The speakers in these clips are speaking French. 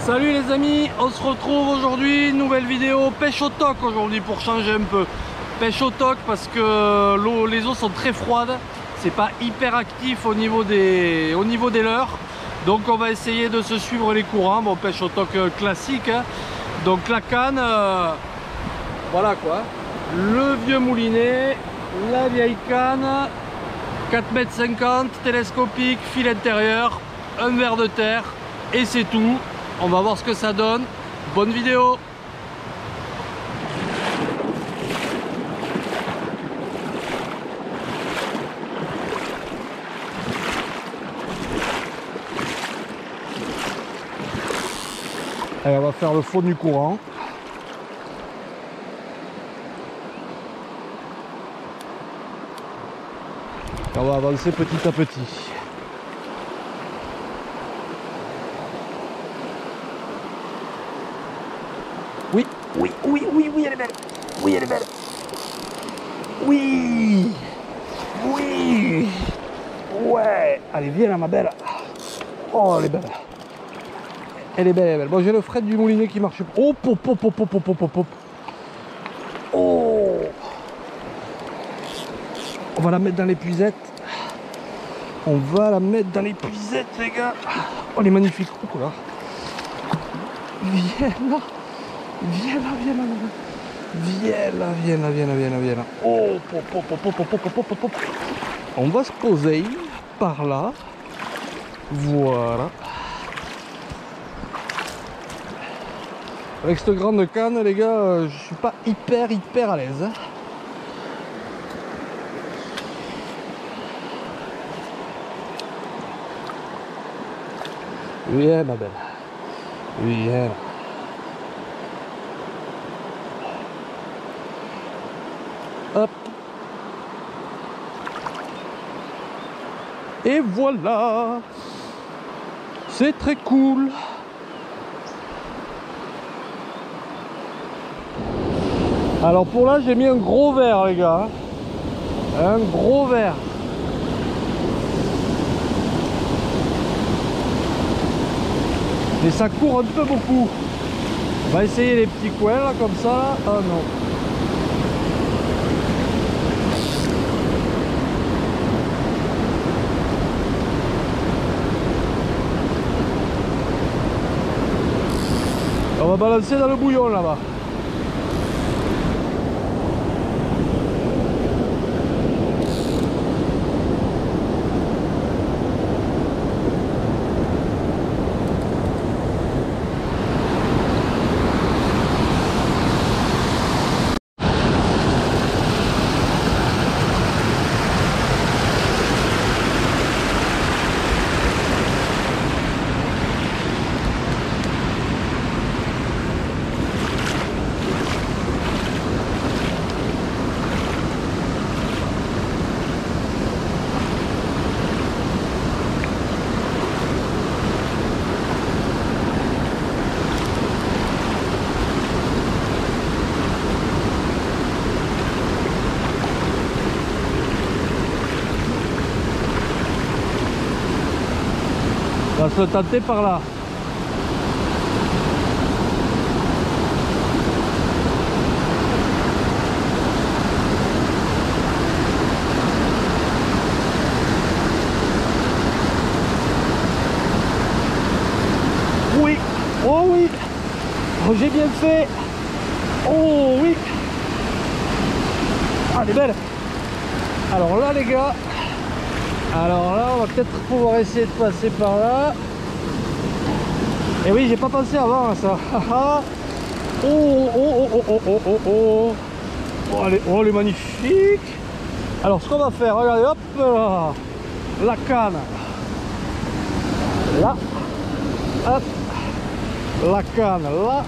Salut les amis, on se retrouve aujourd'hui, nouvelle vidéo pêche au toc aujourd'hui pour changer un peu. Pêche au toc parce que les eaux sont très froides, c'est pas hyper actif au niveau des leurres. Donc on va essayer de se suivre les courants, bon pêche au toc classique. Hein. Donc la canne, voilà quoi, le vieux moulinet, la vieille canne, 4,50 m, télescopique, fil intérieur, un ver de terre et c'est tout. On va voir ce que ça donne. Bonne vidéo. Allez, on va faire le fond du courant. Et on va avancer petit à petit. Oui, oui, oui, oui, oui, elle est belle. Oui, elle est belle. Oui, oui. Ouais. Allez, viens là, ma belle. Oh, elle est belle. Elle est belle, elle est belle. Bon, j'ai le fret du moulinet qui marche. Oh, pop, pop, pop, pop, pop, pop, pop. Oh. On va la mettre dans l'épuisette. On va la mettre dans l'épuisette, les gars. Oh, elle est magnifique. Oh là. Viens là. Viens là, viens là, viens là, viens là, viens là, viens là, viens là. Oh, pop, pop, pop, pop, pop, pop, pop, pop. On va se poser par là. Voilà. Avec cette grande canne, les gars, je suis pas hyper à l'aise. Viens, ma belle. Viens. Hop. Et voilà. C'est très cool. Alors pour là, j'ai mis un gros verre, les gars. Un gros verre. Et ça court un peu beaucoup. On va essayer les petits coins là, comme ça. Là. Oh non. On va balancer dans le bouillon là-bas. On va se tâter par là. Oui, oh oui, oh, j'ai bien fait. Oh oui. Ah, elle est belle. Alors là les gars, alors là on va peut-être pouvoir essayer de passer par là. Et oui, j'ai pas pensé avant à ça. Oh oh oh oh oh oh oh oh. Oh elle est magnifique. Alors ce qu'on va faire, regardez, hop là, la canne. Là, hop, la canne là.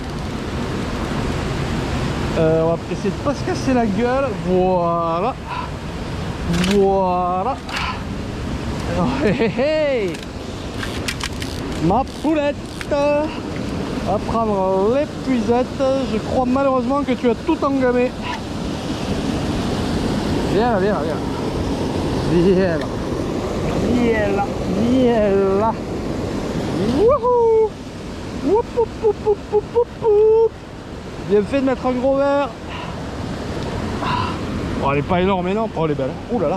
On va essayer de pas se casser la gueule. Voilà. Voilà. Oh, hey, hey. Ma poulette. On va prendre l'épuisette. Je crois malheureusement que tu as tout engamé. Viens là, viens là, viens là. Viens là. Viens là. Viens là. Wouhou. Oup, oup, oup, oup, oup, oup, oup. Bien fait de mettre un gros verre. Oh, elle est pas énorme, mais non. Oh, elle est belle. Ouh là là.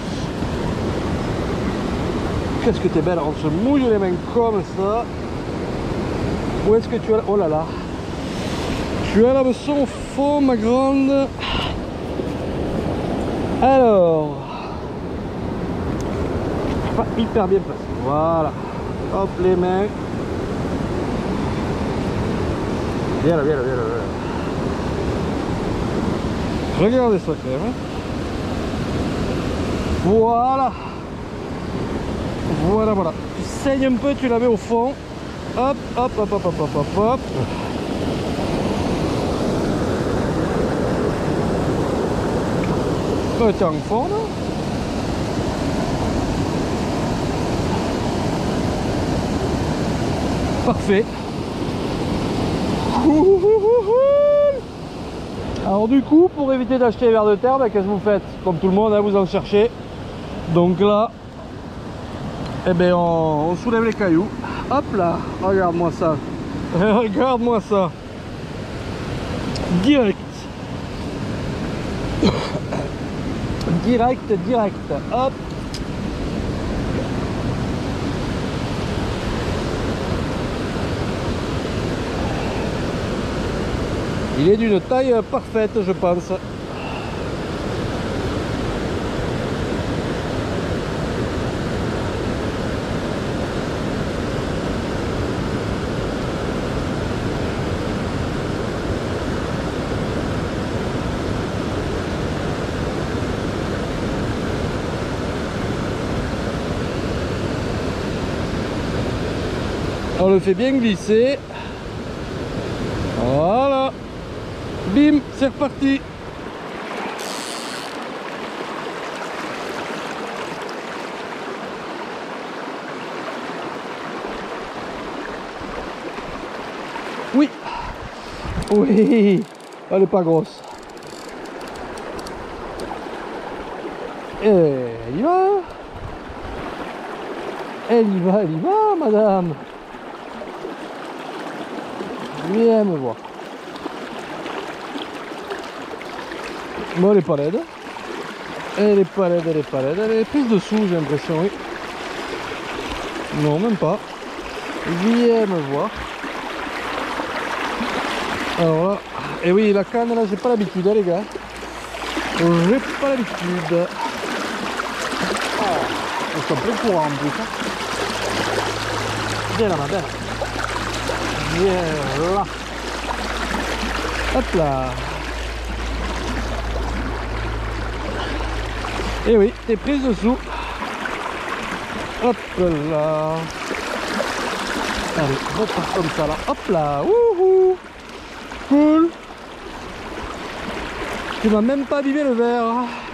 Qu'est-ce que t'es belle. On se mouille les mains comme ça. Où est-ce que tu as... Oh là là. Tu as l'hameçon au fond, ma grande. Alors. Pas hyper bien placé. Voilà. Hop, les mains. Viens là, viens là, viens là. Regardez ça quand même. Voilà. Voilà, voilà. Tu saignes un peu, tu la mets au fond. Hop, hop, hop, hop, hop, hop, hop, hop. T'es en fond là. Parfait. Alors du coup, pour éviter d'acheter les vers de terre, qu'est-ce que vous faites? Comme tout le monde, hein, vous en cherchez. Donc là, eh ben on soulève les cailloux. Hop là, regarde-moi ça. Regarde-moi ça. Direct. Direct, direct. Hop. Il est d'une taille parfaite, je pense. On le fait bien glisser. Voilà. Bim, c'est reparti. Oui. Oui. Elle est pas grosse. Et elle y va. Elle y va, madame. Viens me voir. Bon, elle est pas laide. Elle est pas laide, elle est pas laide. Elle est prise dessous, j'ai l'impression, oui. Non, même pas. Viens me voir. Alors là, et oui, la canne là, j'ai pas l'habitude, hein, les gars. J'ai pas l'habitude. Oh, ils sont plein courant en plus. Hein. Viens là, ma belle. Viens là. Hop là. Et oui, t'es prise dessous. Hop là. Allez, repart comme ça là. Hop là. Wouhou. Cool. Tu m'as même pas abîmé le verre.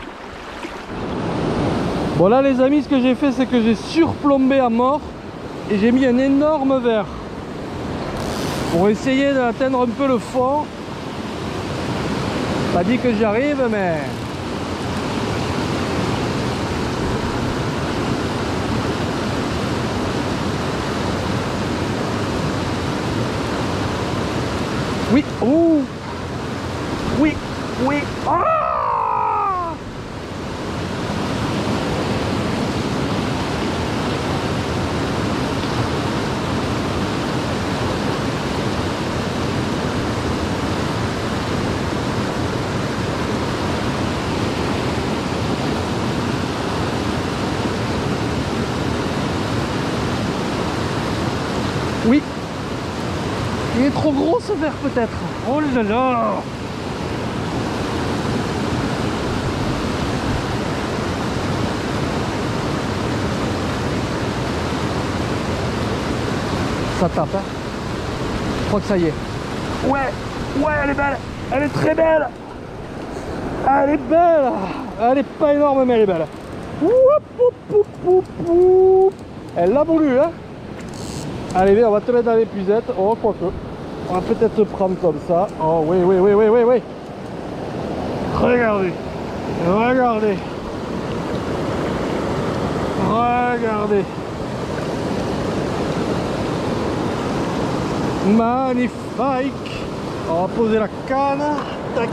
Bon là les amis, ce que j'ai fait, c'est que j'ai surplombé à mort. Et j'ai mis un énorme verre. Pour essayer d'atteindre un peu le fond. Pas dit que j'y arrive, mais... Oui, ouh. Oui, oui. Ah! Oui. Il est trop gros ce verre peut-être. Oh là là. Ça tape, hein. Je crois que ça y est. Ouais, ouais, elle est belle. Elle est très belle. Elle est belle. Elle est pas énorme, mais elle est belle. Oup, oup, oup, oup, oup. Elle l'a voulu, hein. Allez, viens, on va te mettre dans l'épuisette. Oh, quoique. On va peut-être te prendre comme ça. Oh, oui, oui, oui, oui, oui, oui. Regardez. Regardez. Regardez. Magnifique. On va poser la canne. Tac.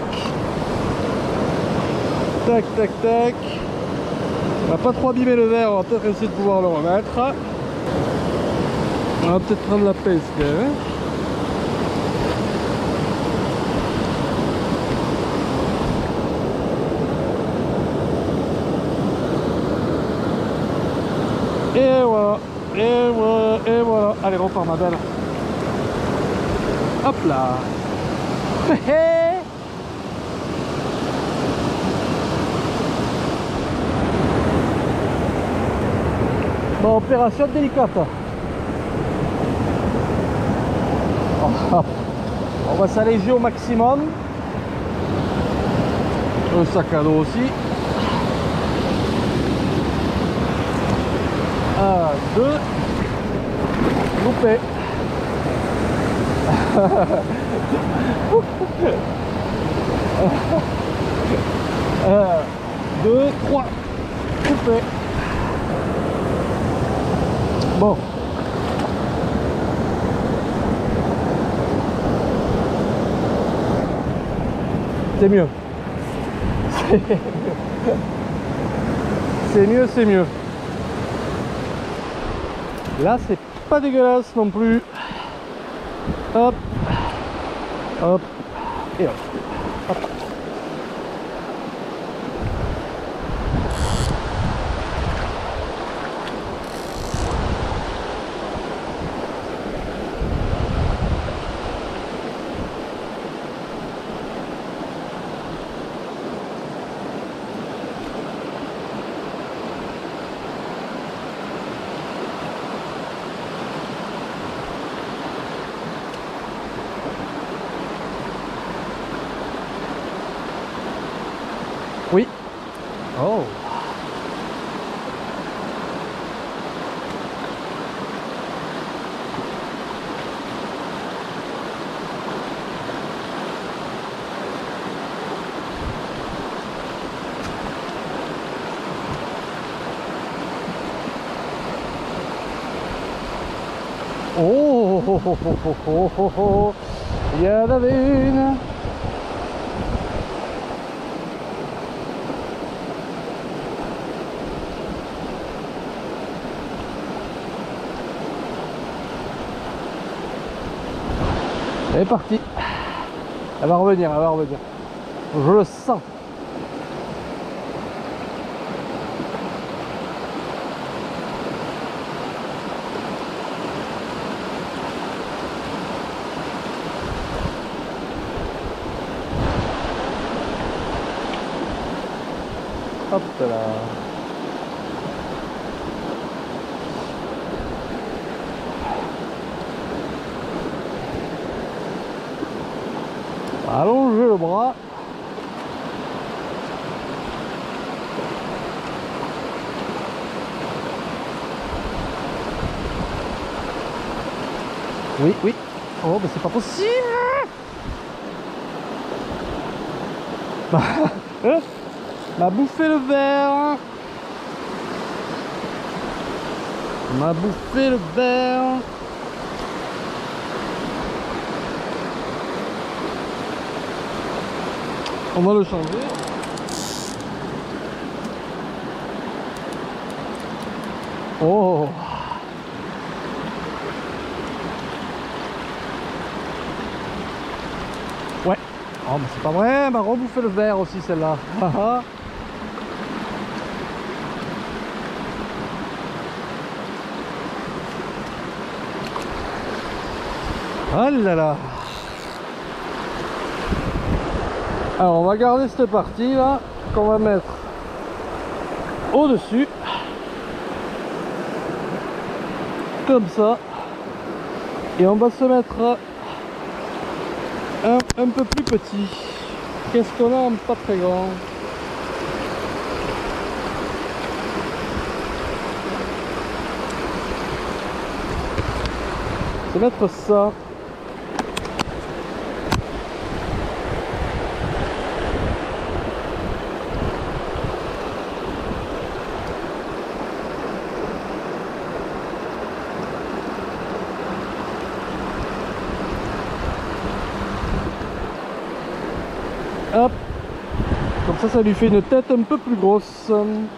Tac, tac, tac. On va pas trop abîmer le verre, on va peut-être essayer de pouvoir le remettre. On va peut-être prendre la pince quand même. Et voilà, et voilà, et voilà. Allez, repars ma belle. Hop là. Bon, opération délicate. On va s'alléger au maximum. Le sac à dos aussi. 1, 2. Loupé. 1, 2, 3. Coupé. Bon. C'est mieux. C'est mieux, c'est mieux. Là, c'est pas dégueulasse non plus. Hop. Hop. Et hop. Hop. Oui. Oh. Oh, oh, oh, oh, oh, oh, oh, oh. Il y en avait une. Elle est partie. Elle va revenir, elle va revenir. Je le sens. Hop là. Allongez le bras. Oui, oui. Oh, mais c'est pas possible. M'a bouffé le verre. M'a bouffé le verre. On va le changer. Oh. Ouais. Oh mais c'est pas vrai, elle m'a rebouffé le verre aussi celle-là. Oh là là. Alors on va garder cette partie là qu'on va mettre au dessus comme ça, et on va se mettre un peu plus petit. Qu'est-ce qu'on a en pas très grand? C'est mettre ça. Hop. Comme ça lui fait une tête un peu plus grosse.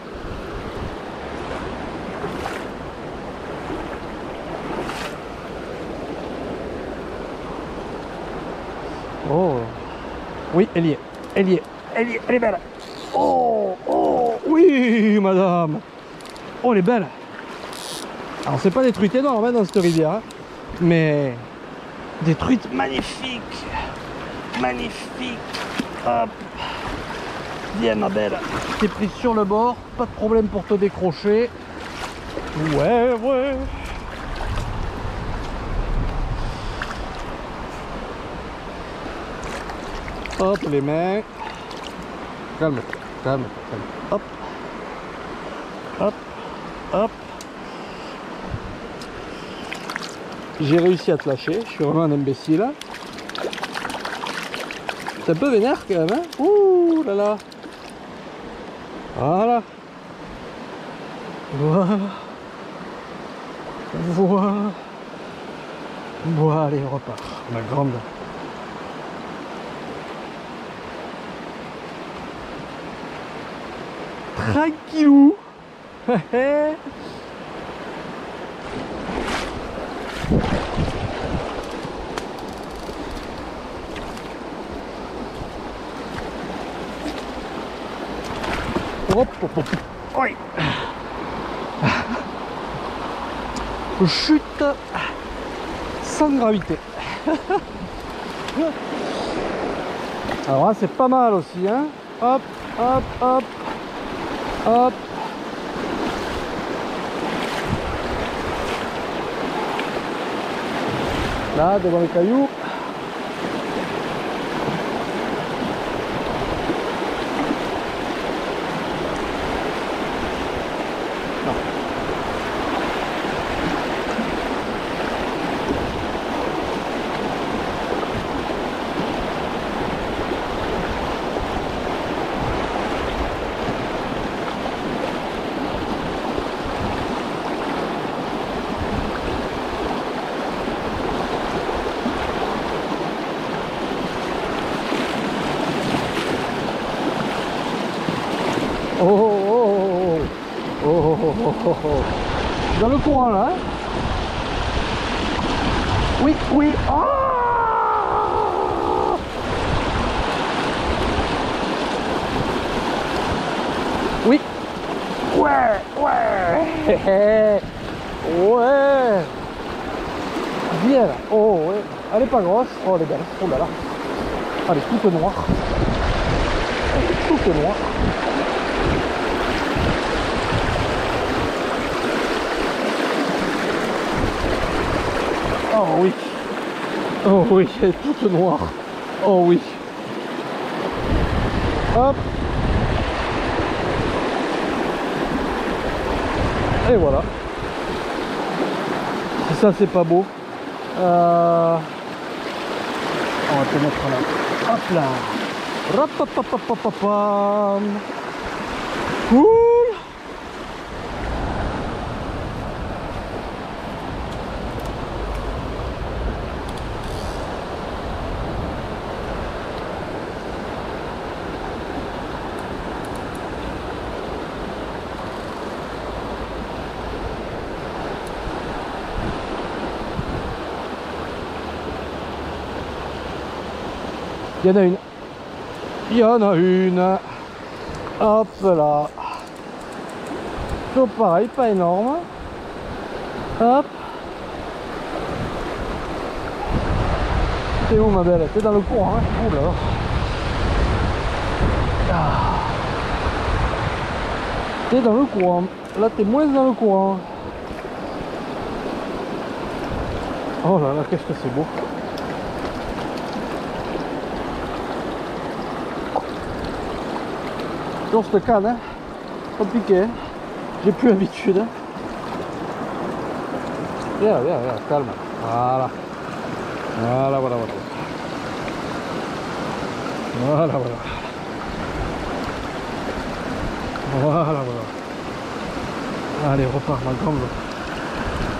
Oh. Oui, elle y est. Elle y est. Elle y est. Elle est belle. Oh. Oh. Oui, madame. Oh, elle est belle. Alors, c'est pas des truites énormes hein, dans cette rivière. Hein, mais des truites magnifiques. Magnifiques. Hop. Viens ma belle. T'es pris sur le bord. Pas de problème pour te décrocher. Ouais, ouais. Hop, les mains. Calme, calme, calme. Hop. Hop. Hop. J'ai réussi à te lâcher. Je suis vraiment un imbécile. C'est un peu vénère quand même. Hein. Ouh là là. Voilà. Voilà. Voilà. Bon, allez, on repart. Ma grande. Tranquillou. Hop, hop, hop. Oui. Je chute sans gravité. Alors là, c'est pas mal aussi, hein. Hop, hop, hop, hop. Là, devant les cailloux. Oh oh oh oh oh oh oh oh oh. Je suis dans le courant là. Hein. Oui, oui. Oh oui. Ouais, ouais. Ouais. Viens là. Oh ouais. Elle est pas grosse. Oh elle est belle. Oh là là. Elle est toute noire. Elle est toute noire. Oh oui. Oh oui, elle est toute noire. Oh oui. Hop. Et voilà. Si ça c'est pas beau. On va te mettre là. Hop là. Hop hop hop hop hop hop hop. Cool. Il y en a une. Il y en a une. Hop là. Toujours pareil, pas énorme. Hop. T'es où ma belle? T'es dans le courant, hein? Oh là là. Ah. T'es dans le courant. Là t'es moins dans le courant. Oh là là, qu'est-ce que c'est beau. On se calme, hein. Compliqué, hein. J'ai plus l'habitude. Hein. Viens, viens, viens, calme. Voilà. Voilà, voilà, voilà. Voilà, voilà. Voilà, voilà. Allez, repars ma grande.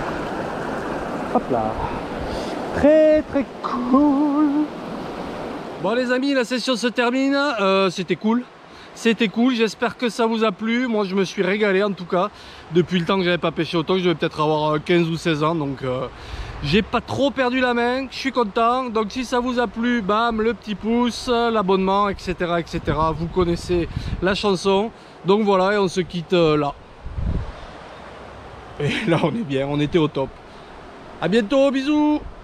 Hop là. Très très cool. Bon les amis, la session se termine, c'était cool. C'était cool, j'espère que ça vous a plu. Moi je me suis régalé en tout cas. Depuis le temps que j'avais pas pêché au thon, je devais peut-être avoir 15 ou 16 ans. Donc j'ai pas trop perdu la main, je suis content. Donc si ça vous a plu, bam, le petit pouce, l'abonnement, etc., etc. Vous connaissez la chanson. Donc voilà, et on se quitte là. Et là on est bien, on était au top. À bientôt, bisous.